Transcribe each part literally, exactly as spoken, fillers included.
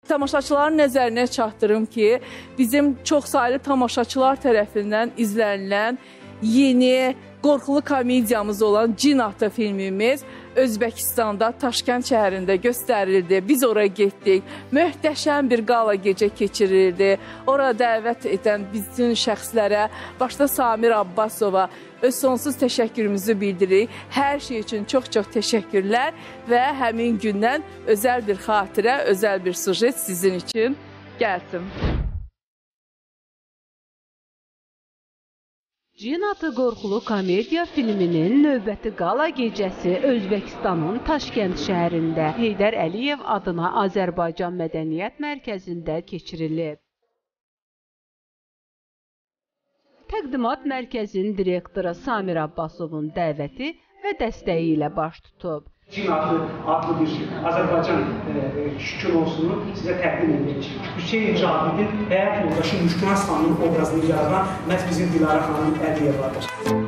Tamaşaçıların nəzərinə çatdırım ki, bizim çoxsaylı tamaşaçılar tərəfindən izlənilən yeni qorxulu komediyamız olan Cin adlı filmimiz Özbəkistanda, Taşkənd şəhərində göstərildi. Biz oraya getdik. Möhtəşəm bir qala gecə keçirildi. Orada dəvət edən bütün şəxslərə, başda Samir Abbasova öz sonsuz təşəkkürümüzü bildiririk. Hər şey üçün çox-çox təşəkkürlər və həmin gündən özəl bir xatirə, özəl bir sujet sizin üçün gəlsin. Cin adlı qorxulu komediya filminin növbəti qala gecəsi Özbəkistanın Taşkənd şəhərində Heydər Əliyev adına Azərbaycan Mədəniyyət Mərkəzində keçirilib. Təqdimat mərkəzinin direktoru Samir Abbasovun dəvəti və dəstəyi ilə baş tutub. Cin adlı, adlı bir Azərbaycan e, şükür olsunu sizə təqdim edirik. Hüseyin Cavidin həyat yoldaşı Müşkünas xanımın obrazını yaradan məhz bizim Dilara xanım Əliyevadır.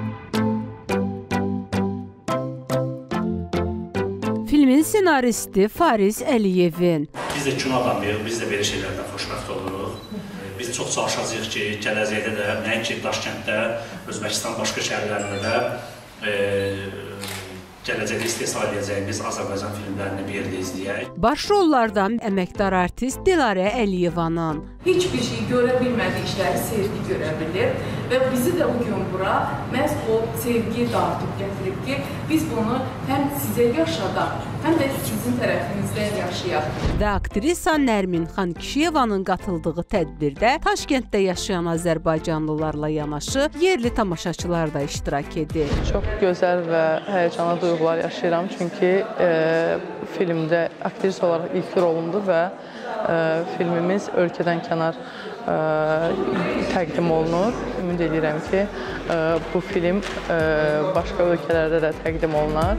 Filmin senaristi Fariz Əliyevin. Biz də kino adamıyıq, biz də belə şeylərdən xoşbəxt oluruq. Biz çox çalışacağıq ki, gələcəkdə də, nəinki Daşkənddə, Özbəkistan başqa şəhərlərində də e, gələcəkdə istehsal edəcəyimiz Azərbaycan filmlərini bir yerdə izləyək. Baş rollardan əməkdar artist Dilarə Əliyevanın. Heç bir şey görə bilmədiyi işləri sevgi görə bilir və bizi də o gün bura məhz o sevgi dartıb gətirib ki, biz bunu həm sizə yaşadaq, həm də sizin tərəfinizdən yaşayaq. Və aktrisa Nərmin Xankişiyevanın qatıldığı tədbirdə Taşkənddə yaşayan Azərbaycanlılarla yanaşı yerli tamaşaçılar da iştirak edir. Çox gözəl və həyəcanlı duyğular yaşayıram, çünki e, filmdə aktrisa olaraq ilk rolumdur və e, filmimiz ölkədən kənar e, təqdim olunur. Ümid edirəm ki, e, bu film e, başqa ölkələrdə də təqdim olunar.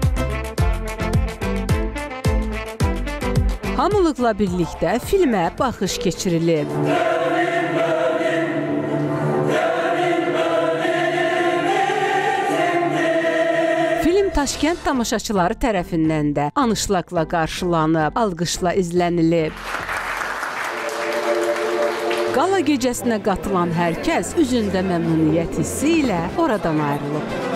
Hamılıqla birlikdə filmə baxış keçirilib. Film Taşkənd tamaşaçıları tərəfindən də anışlaqla qarşılanıb, alqışla izlənilib. Qala gecəsinə qatılan hər kəs üzündə məmnuniyyət hissi ilə oradan ayrılıb.